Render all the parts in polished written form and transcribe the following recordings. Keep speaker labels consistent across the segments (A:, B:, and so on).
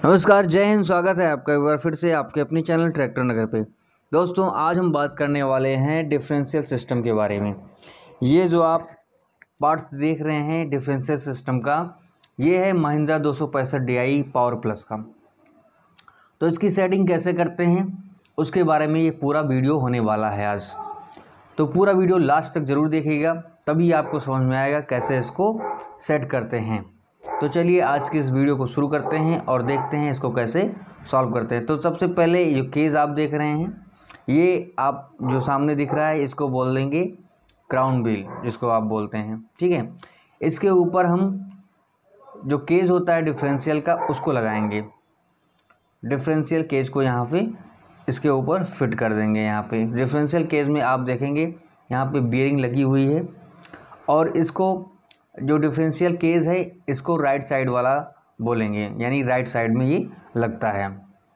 A: नमस्कार, जय हिंद। स्वागत है आपका एक बार फिर से आपके अपने चैनल ट्रैक्टर नगर पे। दोस्तों, आज हम बात करने वाले हैं डिफरेंशियल सिस्टम के बारे में। ये जो आप पार्ट्स देख रहे हैं डिफरेंशियल सिस्टम का, ये है महिंद्रा 265 DI पावर प्लस का। तो इसकी सेटिंग कैसे करते हैं उसके बारे में ये पूरा वीडियो होने वाला है आज। तो पूरा वीडियो लास्ट तक ज़रूर देखिएगा, तभी आपको समझ में आएगा कैसे इसको सेट करते हैं। तो चलिए आज की इस वीडियो को शुरू करते हैं और देखते हैं इसको कैसे सॉल्व करते हैं। तो सबसे पहले ये केस आप देख रहे हैं, ये आप जो सामने दिख रहा है इसको बोल देंगे क्राउन व्हील, जिसको आप बोलते हैं, ठीक है। इसके ऊपर हम जो केज होता है डिफरेंशियल का उसको लगाएंगे। डिफरेंशियल केज को यहाँ पे इसके ऊपर फिट कर देंगे। यहाँ पे डिफरेंशियल केज में आप देखेंगे यहाँ पे बियरिंग लगी हुई है, और इसको जो डिफरेंशियल केज है इसको राइट साइड वाला बोलेंगे, यानी राइट साइड में ये लगता है।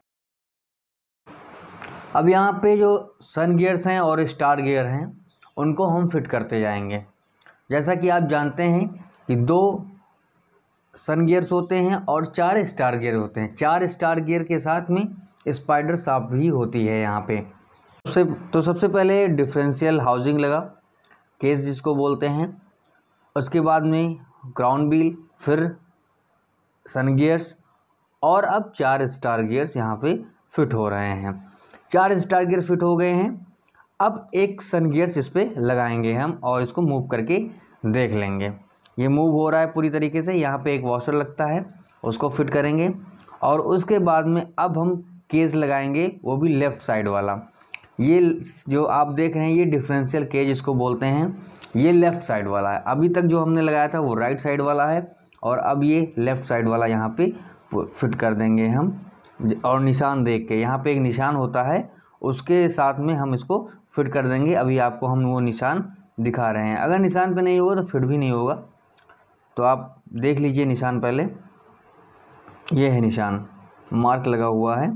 A: अब यहाँ पे जो सन गियर्स हैं और स्टार गियर हैं उनको हम फिट करते जाएंगे। जैसा कि आप जानते हैं कि 2 सन गियर्स होते हैं और 4 स्टार गियर होते हैं। 4 स्टार गियर के साथ में स्पाइडर शाफ्ट भी होती है यहाँ पे। सबसे पहले डिफरेंशियल हाउसिंग लगा, केस जिसको बोलते हैं। उसके बाद में ग्राउंड व्हील, फिर सन गियर्स, और अब 4 स्टार गियर्स यहाँ पे फिट हो रहे हैं। 4 स्टार गियर फिट हो गए हैं। अब एक सन गियर्स इस पर लगाएंगे हम और इसको मूव करके देख लेंगे। ये मूव हो रहा है पूरी तरीके से। यहाँ पे एक वॉशर लगता है, उसको फिट करेंगे, और उसके बाद में अब हम केज लगाएंगे, वो भी लेफ़्ट साइड वाला। ये जो आप देख रहे हैं ये डिफरेंशियल केज इसको बोलते हैं, ये लेफ़्ट साइड वाला है। अभी तक जो हमने लगाया था वो राइट साइड वाला है, और अब ये लेफ़्ट साइड वाला यहाँ पे फिट कर देंगे हम। और निशान देख के, यहाँ पे एक निशान होता है, उसके साथ में हम इसको फिट कर देंगे। अभी आपको हम वो निशान दिखा रहे हैं। अगर निशान पे नहीं होगा तो फिट भी नहीं होगा। तो आप देख लीजिए निशान पहले, ये है निशान, मार्क लगा हुआ है।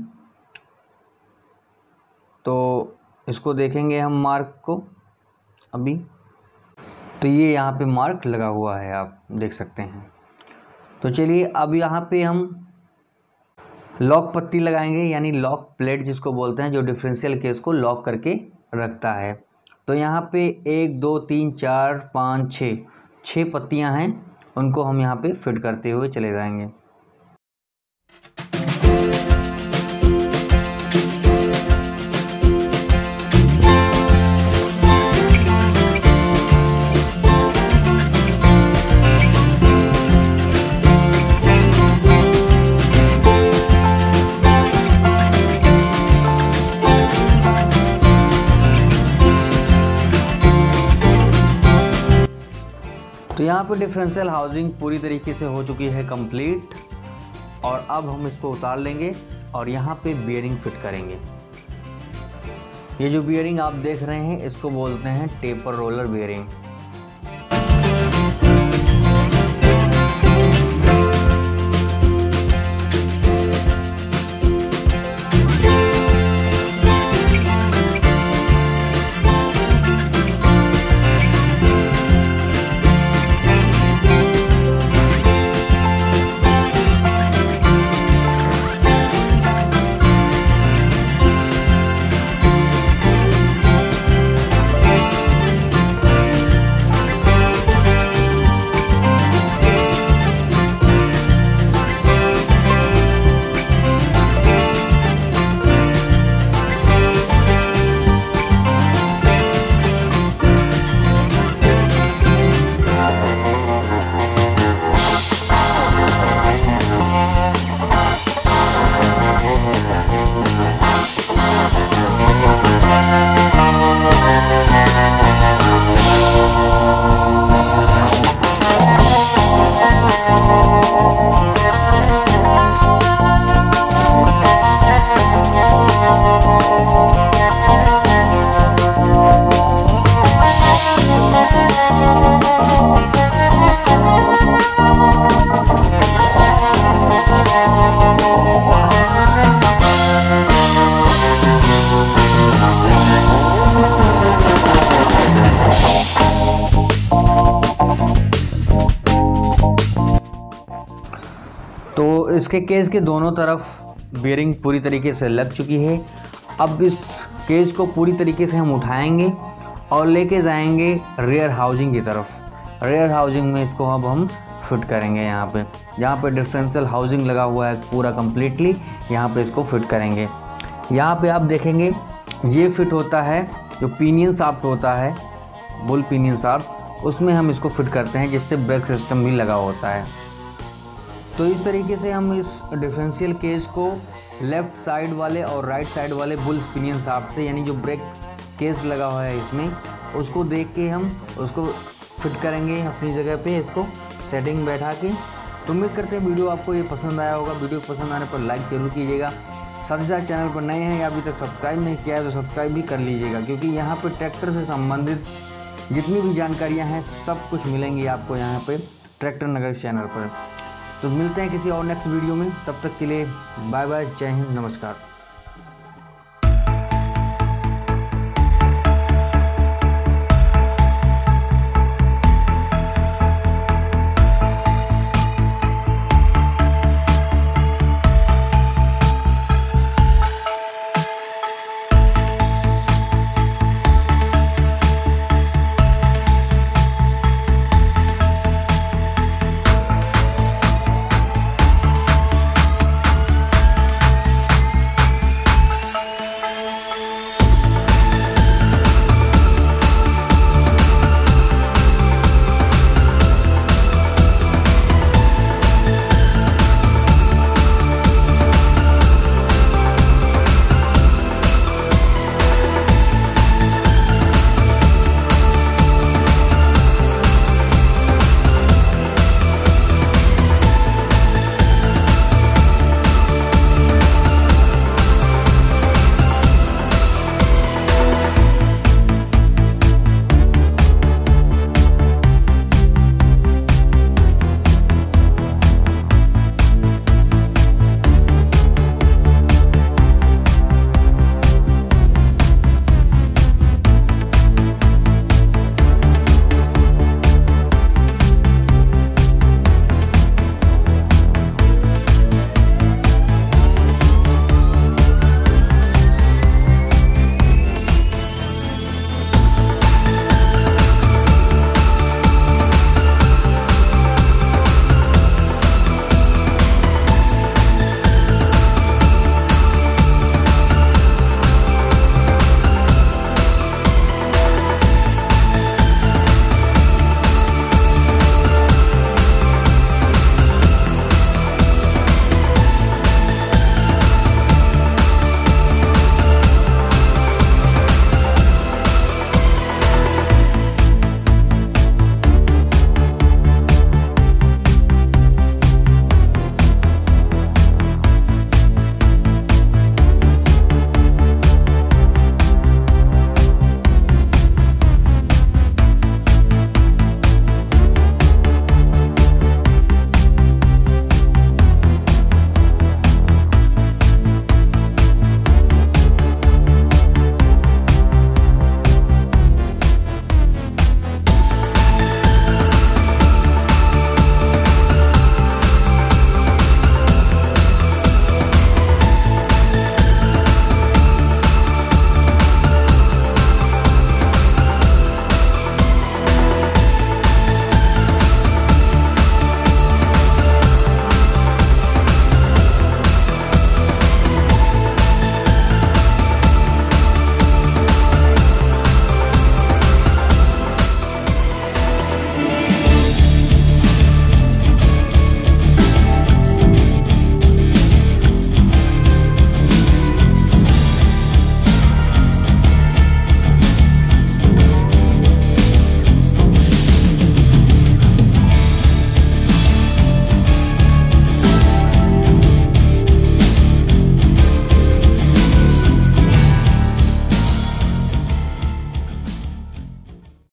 A: तो इसको देखेंगे हम मार्क को अभी, तो ये यहाँ पे मार्क लगा हुआ है, आप देख सकते हैं। तो चलिए अब यहाँ पे हम लॉक पट्टी लगाएंगे, यानी लॉक प्लेट जिसको बोलते हैं, जो डिफरेंशियल केस को लॉक करके रखता है। तो यहाँ पे 1 2 3 4 5 6 पत्तियाँ हैं, उनको हम यहाँ पे फिट करते हुए चले जाएंगे। तो यहाँ पे डिफरेंशियल हाउसिंग पूरी तरीके से हो चुकी है कंप्लीट, और अब हम इसको उतार लेंगे और यहाँ पे बियरिंग फिट करेंगे। ये जो बियरिंग आप देख रहे हैं इसको बोलते हैं टेपर रोलर बियरिंग। इसके केस के दोनों तरफ बेयरिंग पूरी तरीके से लग चुकी है। अब इस केस को पूरी तरीके से हम उठाएंगे और लेके जाएंगे रेयर हाउसिंग की तरफ। रेयर हाउसिंग में इसको अब हम फिट करेंगे। यहाँ पे जहाँ पे डिफरेंशियल हाउसिंग लगा हुआ है पूरा कम्प्लीटली, यहाँ पे इसको फिट करेंगे। यहाँ पे आप देखेंगे ये फिट होता है जो पिनियन शाफ्ट होता है, बुल पिनियन शाफ्ट, उसमें हम इसको फिट करते हैं जिससे ब्रेक सिस्टम भी लगा होता है। तो इस तरीके से हम इस डिफरेंशियल केस को लेफ़्ट साइड वाले और राइट साइड वाले बुल पिनियन शाफ्ट से, यानी जो ब्रेक केस लगा हुआ है इसमें, उसको देख के हम उसको फिट करेंगे अपनी जगह पे, इसको सेटिंग बैठा के। तो उम्मीद करते हैं वीडियो आपको ये पसंद आया होगा। वीडियो पसंद आने पर लाइक जरूर कीजिएगा। साथ ही साथ चैनल पर नए हैं या अभी तक सब्सक्राइब नहीं किया है तो सब्सक्राइब भी कर लीजिएगा, क्योंकि यहाँ पे ट्रैक्टर से संबंधित जितनी भी जानकारियाँ हैं सब कुछ मिलेंगी आपको यहाँ पे ट्रैक्टर नगर चैनल पर। तो मिलते हैं किसी और नेक्स्ट वीडियो में, तब तक के लिए बाय बाय, जय हिंद, नमस्कार।